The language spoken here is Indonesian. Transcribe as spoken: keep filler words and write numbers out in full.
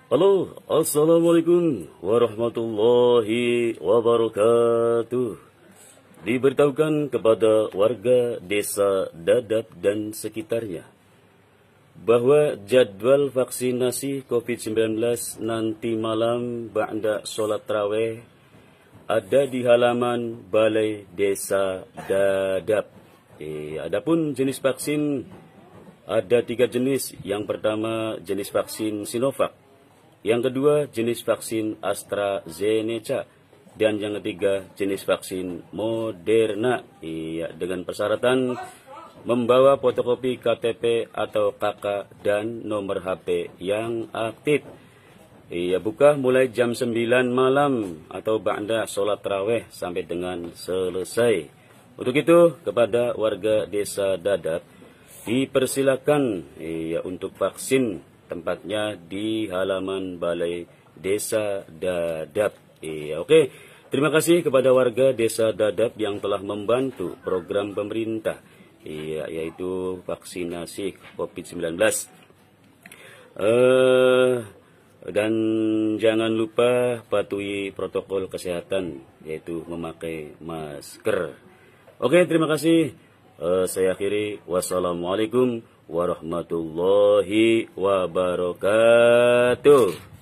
Halo, Assalamualaikum warahmatullahi wabarakatuh. Diberitahukan kepada warga desa Dadap dan sekitarnya bahwa jadwal vaksinasi covid sembilan belas nanti malam ba'da sholat tarawih ada di halaman Balai Desa Dadap. Eh, adapun jenis vaksin ada tiga jenis. Yang pertama jenis vaksin Sinovac, yang kedua jenis vaksin AstraZeneca, dan yang ketiga jenis vaksin Moderna. Iya, dengan persyaratan membawa fotokopi K T P atau K K dan nomor H P yang aktif. Iya, buka mulai jam sembilan malam atau ba'da sholat tarawih sampai dengan selesai. Untuk itu, kepada warga desa Dadap dipersilakan iya, untuk vaksin, tempatnya di halaman Balai Desa Dadap. Iya, oke. Terima kasih kepada warga desa Dadap yang telah membantu program pemerintah, iya, yaitu vaksinasi covid sembilan belas. Uh, dan jangan lupa patuhi protokol kesehatan, yaitu memakai masker. Oke, terima kasih. Uh, saya akhiri. Wassalamualaikum warahmatullahi wabarakatuh.